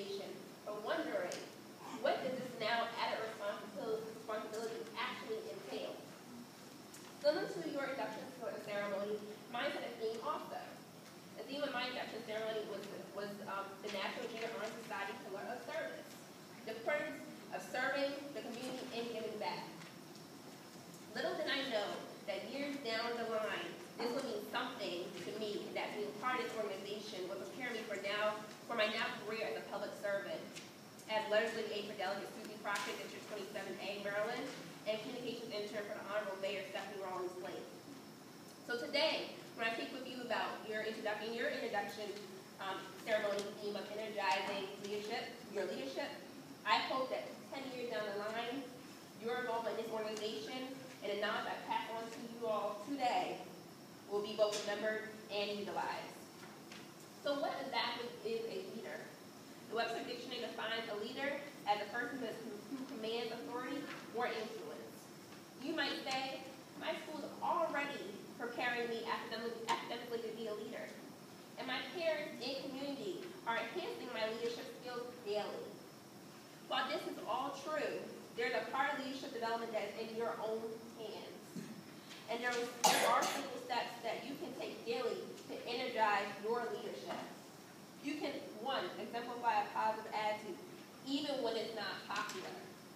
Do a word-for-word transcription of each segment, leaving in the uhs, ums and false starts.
organization are wondering, what does this now added responsibility, responsibility actually entail? Similar to your induction ceremony, mine had a theme also. The theme of my induction ceremony was, was um, the National Junior Honor Society Pillar of Service, the importance of serving the community and giving back. Little did I know that years down the line, this would mean something to me, and that being part of this organization would prepare me for now, for my now career as a public servant, as legislative aide for Delegate Susie Crockett, District twenty-seven A, Maryland, and communications intern for the Honorable Mayor Stephanie Rawlings Blake. So today, when I speak with you about your introduction, your introduction um, ceremony theme of energizing leadership, your leadership, I hope that ten years down the line, your involvement in this organization and the knowledge I pass on to you all today will be both remembered and utilized. So what exactly is a leader? The Webster Dictionary defines a leader as a person who commands authority or influence. You might say, my school is already preparing me academically, academically to be a leader, and my parents and community are enhancing my leadership skills daily. While this is all true, there's a part of leadership development that is in your own hands. And there, is, there are simple steps that you can take daily to energize your leadership. You can, one, exemplify a positive attitude, even when it's not popular.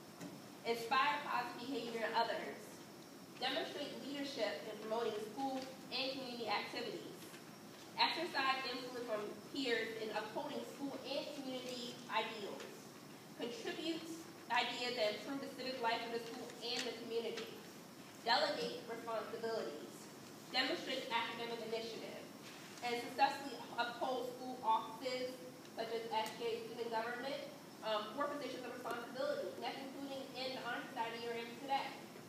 Inspire positive behavior in others. Demonstrate leadership in promoting school and community activities. Exercise influence from peers in upholding school and community ideals. Contribute ideas that improve the civic life of the school and the community. Delegate responsibilities. Demonstrate academic initiative. And successfully uphold school offices, such as S J student government, um, for positions of responsibility. And that's including in the honor society you're in today.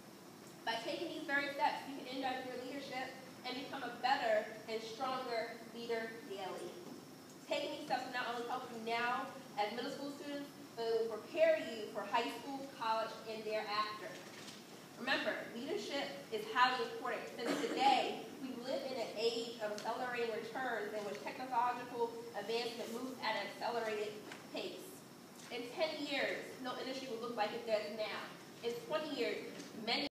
By taking these very steps, you can energize your leadership and become a better and stronger leader daily. Taking these steps will not only help you now as middle school students, but it will prepare you for high school, college, and thereafter. Remember, leadership is highly important, since today we live in an age of accelerating returns in which technological advancement moves at an accelerated pace. In ten years, no industry will look like it does now. In twenty years, many